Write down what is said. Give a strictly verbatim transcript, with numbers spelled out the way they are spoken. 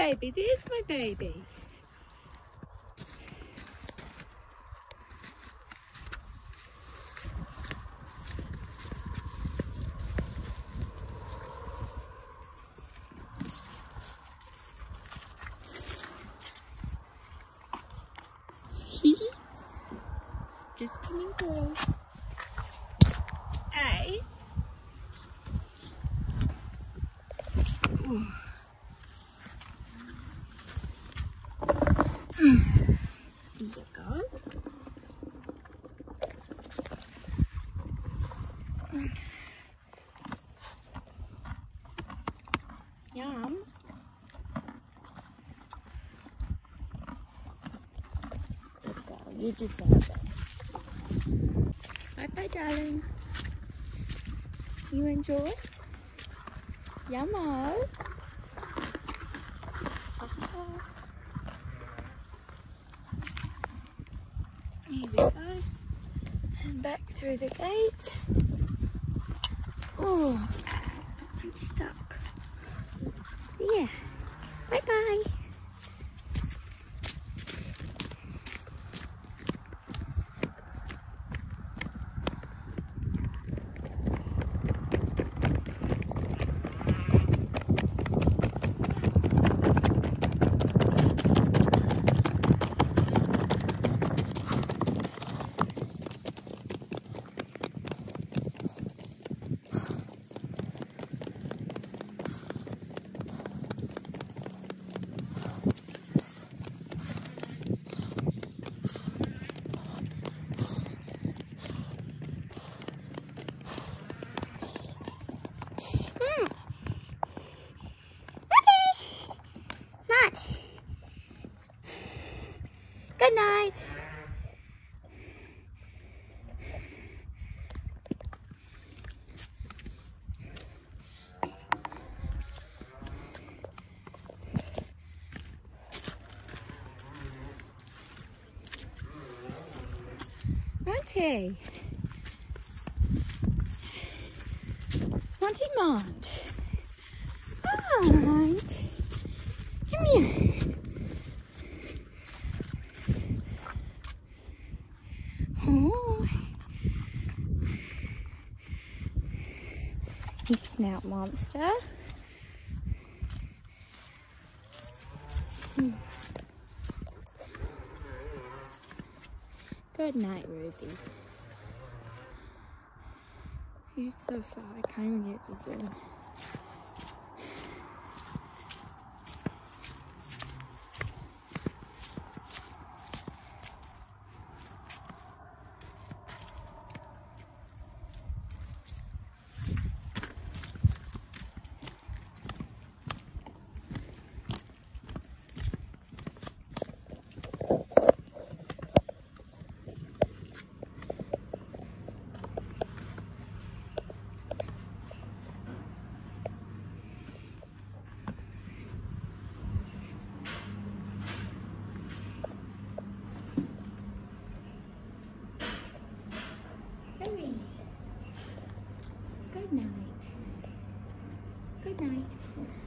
baby. There's my baby. Just coming through. Hey. Ooh. Is it gone? Yum. Let's go. You deserve it. Bye bye, darling. You enjoy? Yummo. Here we go. And back through the gate. Oh, I'm stuck. Yeah. Bye bye. Good night. Monty. Monty Mont. Mont. Come here. Oh. You snout monster. Hmm. Good night, Ruby. You're so far, I can't even get to zoom. Good night. Good night.